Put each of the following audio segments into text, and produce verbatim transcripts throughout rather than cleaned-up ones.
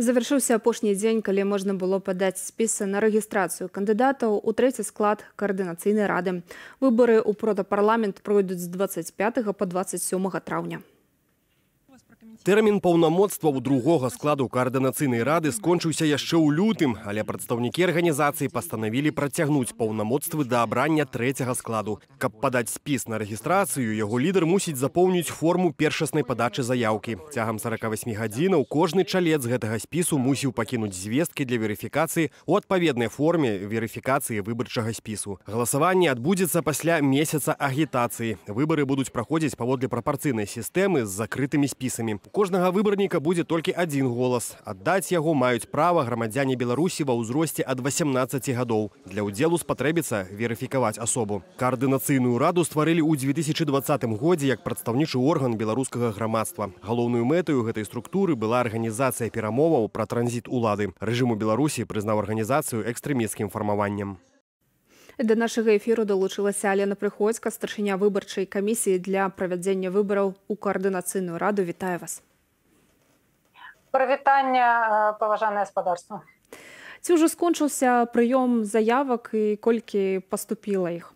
Завяршыўся апошні дзень, калі можна было падаць спісы на рэгістрацыю кандыдатаў у трэці склад каардынацыйнай рады. Выбары ў протапарламент пройдуць з дваццаць пятага па дваццаць сёмага траўня. Тэрмін паўнамоцтваў другога складу каардынацыйнай рады скончыўся яшчэ ў лютым, але прадстаўнікі арганізацыі пастанавілі працягнуць паўнамоцтвы да абрання трэцяга складу. Каб падаць спіс на рэгістрацыю, яго лідар мусіць запоўніць форму першаснай падачы заяўкі. Цягам сарака васьмі гадзінаў кожны чалец гэтага спісу мусіў пакінуць звесткі для верыфікацыі ў адпаведнай форме верыфікацыі выбарчага спісу. Галасаванне адбудзецца пасля месяца агітацыі. Выбары будуць праходзіць паводле прапарцыйнай сістэмы з закрытымі спісамі. У кожнага выбарніка будзе толькі адзін голас. Аддаць яго маюць права грамадзяне Беларусі ва ўзросце ад васямнаццаці гадоў. Для ўдзелу спатрэбіцца верыфікаваць асобу. Каардынацыйную раду стварылі ў дзве тысячы дваццатым годзе як прадстаўнічы орган беларускага грамадства. Галоўнаю мэтаю гэтай структуры была арганізацыя перамоваў пра транзіт улады. Рэжым у Беларусі прызнаў арганізацыю экстрэмісцкім фармаваннем. Да нашага эфіру далучылася Алена Прыходзька, старшыня выбарчай камісіі для правядзення выбараў у каардынацыйную раду. Вітаю вас. Прывітанне, паважанае гаспадарства. Ці ўжо скончыўся прыём заявак і колькі паступіла іх?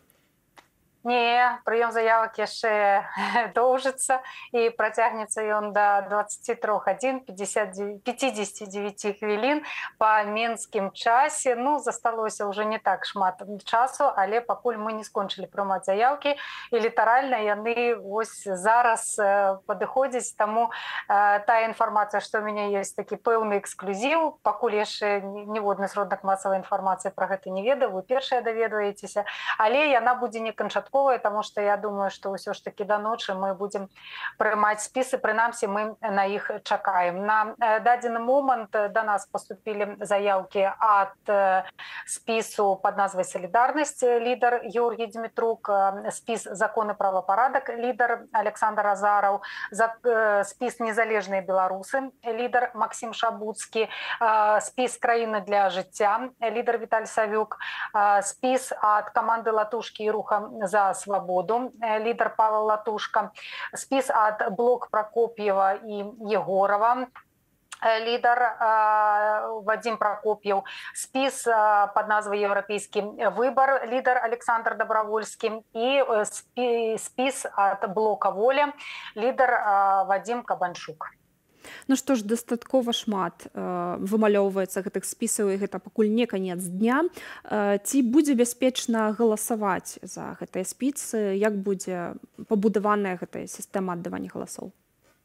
Не, прыём заявак яшчэ доўжыцца і працягнецца ён да дваццаці трох гадзін пяцідзесяці дзевяці хвілін па менскім часе. Ну, засталося ўжо не так шмат часу, але пакуль мы не скончылі прымаць заявкі і літаральна яны вось зараз падыходзяць. Таму тая інфармацыя, што ў мяне ёсць такі пэўны эксклюзіў, пакуль яшчэ ніводны сродак масавай інфармацыі пра гэта не ведаю, вы першыя даведваецеся, але яна будзе не канчатковая, потому что я думаю, что ўсё ж таки до ночи мы будем прымаць спісы, прынамсі мы на іх чакаем. На дадзены момант до нас поступили заявки от спису под назвай «Солидарность» лидер Георгий Дмитрук, спіс «Закон и правопорядок» лидер Александр Азаров, спіс «Незалежные белорусы» лидер Максим Шабуцкий, спіс «Краіны для жыцця» лидер Виталий Савюк, спіс от команды «Латушки» и «Руха за свободу» лидер Павел Латушка, спіс от Блок Прокопьева и Егорова лидер Вадим Прокопьев, спіс под назвой «Европейский выбор» лидер Александр Добровольский и спіс от Блока Воля лидер Вадим Кабанчук. Ну што ж, дастаткова шмат вымалёўваецца гэтых спісаў, і гэта пакуль не канец дня. Ці будзе бяспечна галасаваць за гэтыя спісы? Як будзе пабудаваная гэтая сістэма аддавання галасоў?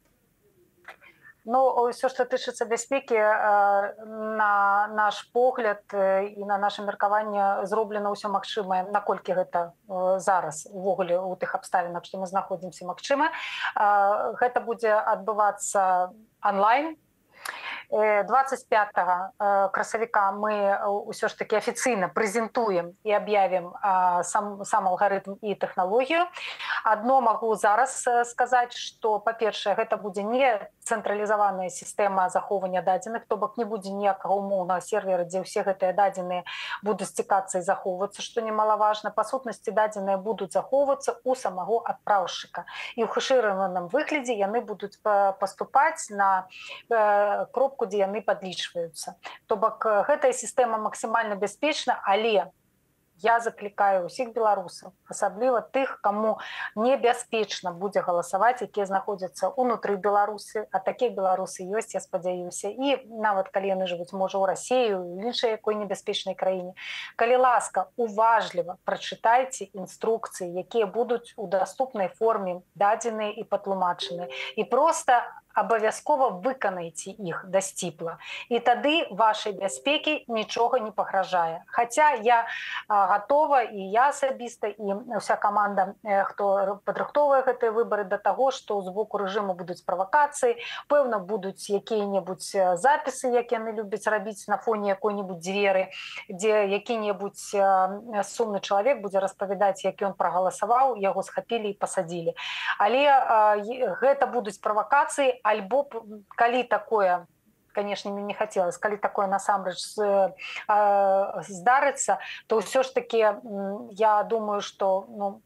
Ну, ўсё, што тычыцца бяспекі, на наш погляд і на наше меркаванне зроблена ўсё магчымае, наколькі гэта зараз увогуле у тых абставінах, што мы знаходзімся, магчыма. Гэта будзе адбывацца онлайн. двадцать пятого красавіка мы ўсё ж таки афіцыйна прэзентуем і аб'явім сам, сам алгарытм і тэхналогію. Адно магу зараз сказаць, што, па-першае, гэта будзе не цэнтралізаваная сістэма захоўвання дадзеных, то бок не будзе ніякага умоўнага сервера, дзе ўсе гэтыя дадзеныя будуць сцікацца і захоўвацца, што немалаважна. Па сутнасці дадзеныя будуць захоўвацца ў самого адпраўшчыка. І ў хэшыраваным выглядзе яны будуць паступаць на кропку, дзе яны падлічваюцца. То бок гэтая сістэма максімальна бяспечна, але я заклікаю ўсіх беларусаў, асабліва тых, каму небяспечна будзе галасаваць, якія знаходзяцца ўнутры Беларусі, а такія беларусы ёсць, я спадзяюся, і нават калі яны жывуць, можа, ў Расію, ў іншай якой небяспечнай краіне. Калі ласка, уважліва прачытайце інструкцыі, якія будуць у даступнай форме дадзеныя і патлумачаныя. І проста абавязкова выканайце іх дасціпла. І тады вашай бяспекі нічога не пагражае. Хаця я гатова, і я асабіста, і ўся каманда, хто падрыхтоўвае гэтыя выбары, да таго, што з боку рэжыму будуць правакацыі, пэўна, будуць якія-небудзь запісы, як яны любяць рабіць на фоне якой-небудзь дзверы, дзе які-небудзь сумны чалавек будзе распавядаць, як ён прагаласаваў, яго схапілі і пасадзілі. Але гэта будуць правакацыі, альбо калі такое, конечно, мне не хотелось, калі такое насамрэч здарыцца, то ўсё ж таки я думаю, что ну,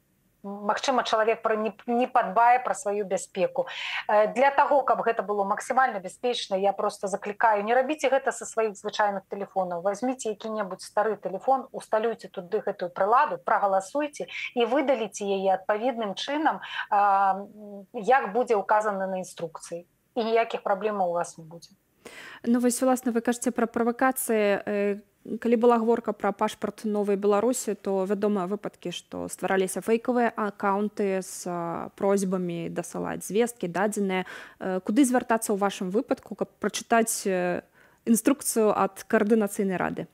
магчыма, чалавек не падбае пра сваю бяспеку. Для таго, каб гэта было максімальна бяспечна, я просто заклікаю, не рабіце гэта са сваіх звычайных тэлефонаў. Возьміце які-небудзь стары тэлефон, усталюйце туды гэтую прыладу, прагаласуйце і выдаліце яе адпаведным чынам, як будзе указана на інструкцыі. І ніякіх праблемаў у вас не будзе. Ну вось, уласна, вы кажаце пра правакацыі. Калі была гаворка пра пашпарт Новай Беларусі, то вядомыя выпадкі, што ствараліся фэйкавыя акаунты з просьбамі дасылаць звесткі, дадзеныя. Куды звяртацца ў вашым выпадку, каб прачытаць інструкцыю ад каардынацыйнай рады?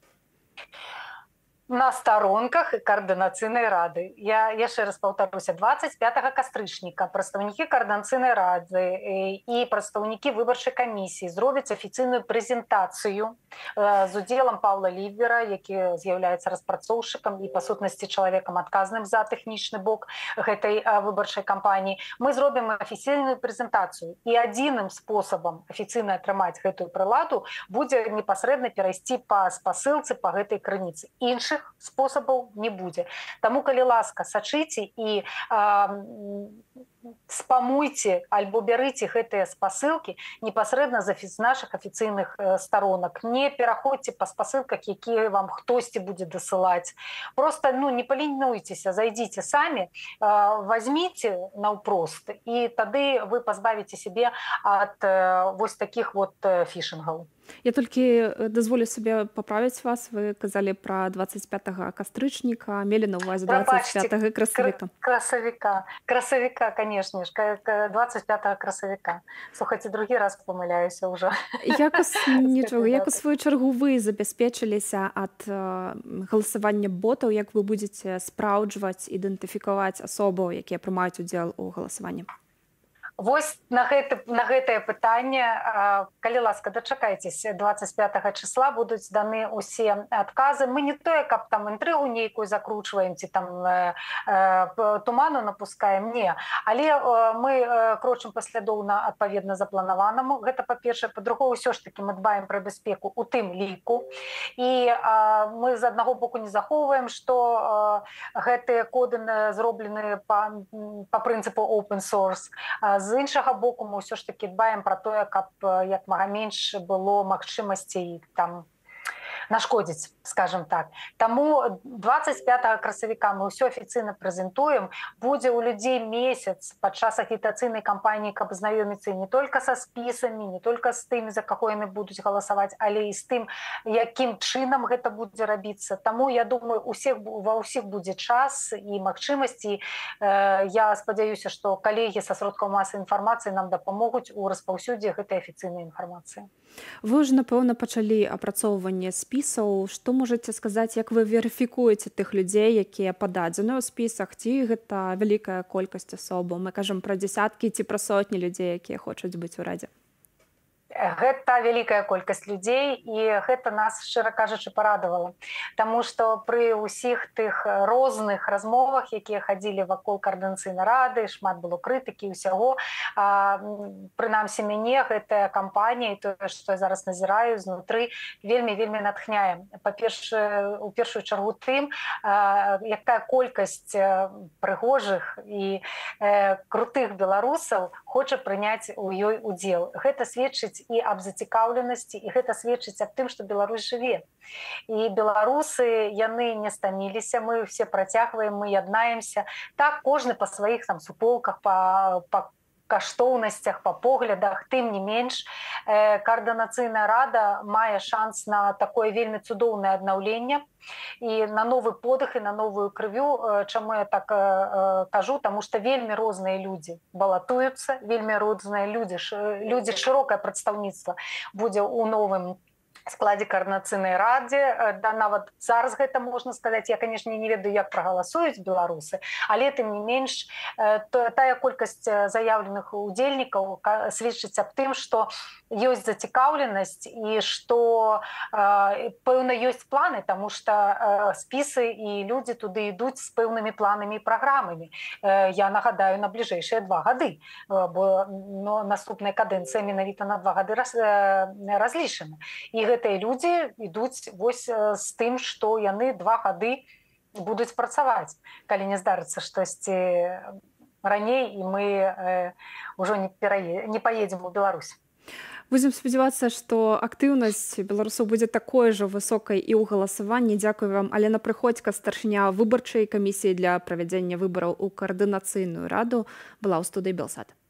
На старонках каардынацыйнай рады. Я яшчэ раз паўтаруся, дваццаць пятага кастрычніка прадстаўнікі каардынацыйнай рады і прадстаўнікі выбарчай камісіі зробяць афіцыйную прэзентацыю з удзелам Паўла Лівера, які з'яўляецца распрацоўшчыкам і па сутнасці чалавекам адказным за тэхнічны бок гэтай выбарчай кампаніі. Мы зробім афіцыйную прэзентацыю і адзіным спосабам афіцыйна атрымаць гэтую прыладу будзе непасрэдна перайсці па спасылцы па гэтай крыніцы. Іншых спосабаў не будзе. Таму, калі ласка, сачыце і спамуйце альбо бярыце гэтыя спасылкі непасрэдна з нашых афіцыйных старонак. Не пераходзьце па спасылках, якія вам хтосьці будзе дасылаць. Просто ну, не паленуйцеся, зайдзіце самі, возьміце наўпрост, і тады вы пазбавіце сябе ад вось такіх вот фішынгаў. Я толькі дазволю сабе паправіць вас. Вы казалі пра дваццаць пятага кастрычніка, мелі на ўвазе дваццаць пятага красавіка. Красавіка, красавіка, канешне ж, дваццаць пятага красавіка. Слухайце, другі раз памыляюся ўжо. Як у сваю чаргу вы забяспечыліся ад галасавання ботаў, як вы будзеце спраўджваць, ідэнтыфікаваць асобаў, якія прымаюць удзел у галасаванні? Вось на, гэты, на гэтае пытанне, калі ласка, дачакайцеся, дваццаць пятага числа будуць даны ўсе адказы. Мы не тое, каб там інтрыгу нейкую закручваем, ці там э, э, туману напускаем, не. Але э, мы э, крочым паслядоўна адпаведна запланаванаму. Гэта па-першае. Па-другое, ўсё ж такі мы дбаем пра бяспеку у тым ліку. І э, мы з аднаго боку не захоўваем, што э, гэтыя коды зроблены па, па прынцыпу open source. З іншага боку, мы ўсё ж такі дбаем пра тое, каб як мага менш было магчымасцей там нашкодзіць, скажем так. Таму дваццаць пятага красавіка мы ўсё афіцыйна прэзентуем. Будзе ў людзей месяц падчас агітацыйнай кампаніі, каб знаёміцца не толькі са спісамі, не толькі з тымі, за каго яны будуць галасаваць, але і з тым, якім чынам гэта будзе рабіцца. Таму, я думаю, усіх, ва ўсіх будзе час і магчымасці. Я спадзяюся, што калегі са сродкаў масавай інфармацыі нам дапамогуць у распаўсюдзе гэтай афіцыйнай інфармацыі. Вы ўжо, напэўна, пачалі апрацоўванне спісаў. Што можаце сказаць, як вы верыфікуеце тых людзей, якія пададзены ў спісах, ці гэта вялікая колькасць асобаў? Мы кажам пра дзясяткі ці пра сотні людзей, якія хочуць быць у радзе. Гэта вялікая колькасць людзей, і гэта нас, шчыра кажучы, парадавала. Таму што пры ўсіх тых розных размовах, якія хадзілі вакол каардынацыйнай рады, шмат было крытыкі ўсяго, прынамсі мяне гэтая кампанія, тое, што я зараз назіраю знутры, вельмі-вельмі натхняе. Па-першае, у першую чаргу тым, якая колькасць прыгожых і крутых беларусаў хоча прыняць у ёй удзел. Гэта сведчыць і аб зацікаўленасці, і гэта сведчыць аб тым, што Беларусь жыве. І беларусы, яны не стаміліся, мы все працягваем, мы яднаемся. Так, кожны па сваіх там суполках, па, па каштоўнасцях, па поглядах, тым не менш, э, каардынацыйная рада мае шанс на такое вельмі цудоўнае аднаўленне і на новы подых і на новую крывю. Чаму я так э, кажу? Таму што вельмі розныя людзі балатуюцца, вельмі розныя людзі, людзі шырокае прадстаўніцтва будзе ў новым складзе каардынацыйнай радзе. Да, нават зараз гэта можна сказаць. Я, канешне, не ведаю, як прагаласуюць беларусы, але тым не менш тая колькасць заяўленых удзельнікаў сведчыць аб тым, што ёсць зацікаўленасць і што пэўна ёсць планы, таму што спісы і людзі туды ідуць з пэўнымі планамі і праграмамі. Я нагадаю, на бліжэйшыя два гады, бо ну, наступная кадэнцыя менавіта на два гады раз, разлічана. І гэтыя людзі ідуць вось з тым, што яны два гады будуць працаваць, калі не здарыцца штосьці раней, і мы ўжо не, перае... не паедзем у Беларусь. Будзем спадзявацца, што актыўнасць беларусаў будзе такой жа высокай і ў галасаванні. Дзякую вам, Алена Прыходзька, старшыня выбарчай камісіі для правядзення выбараў у каардынацыйную раду, была ў студыі Белсат.